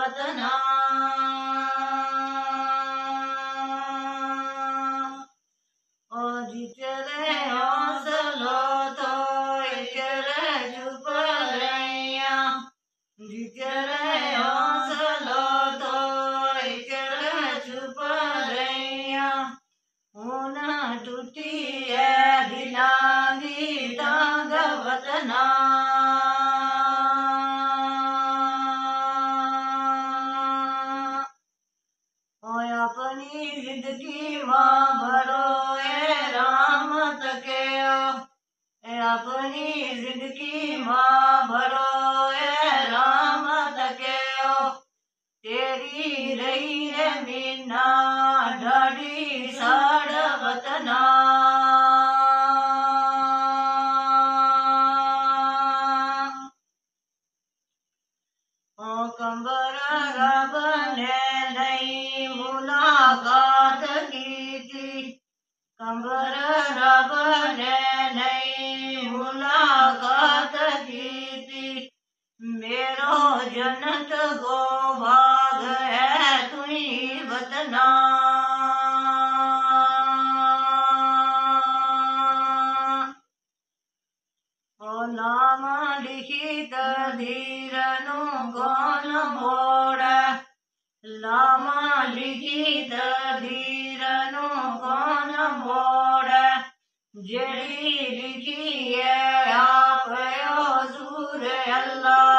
वतना जिचरे हौसलो तो चरे चुप रहिया जिचरे हौसलो तो चरे चुप रहिया ऊन टूटी है दिलांगी तांग वतना अपनी जिंदगी मां भरो राम तके अपनी जिंदगी मां भरो राम तके तेरी रही रे मीना ढाडी साड़ वतना कंबर रब ने नहीं मुलाकात की थी कंबर रब ने नहीं मुलाकात की थी मेरो जन्नत को भाग है तुई वतना ओ नाम लिखित धीरनु कौन मोड़ा लामा लिखित धीरनु कौन मोड़ा जेड़ी लिखी है आप हजूर अल्लाह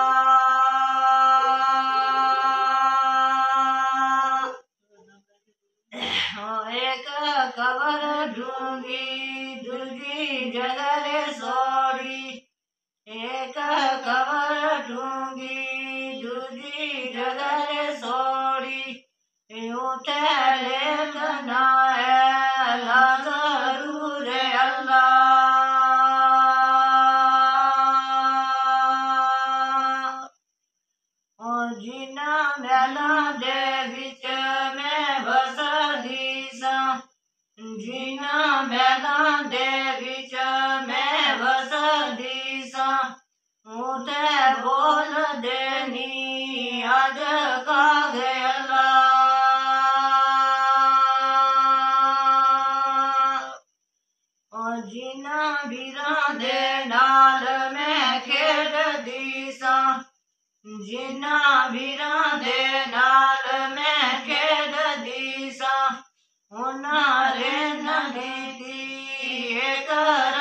एक कबर ढूंढी दूजी जगह सोड़ी एक कबर ढूंढी दूजी जगह सोड़ी उठे लेखना है जरूर अल्लाह और जिना मेला दे विच में बस दीसा जिना मेला दे विच में बस दीसा उठे बोल देनी आज का गया और जिना बीरा दे नाल में खेड दीसा जिना बीरा दे नाल में खेड दीसा उनारे नदी एक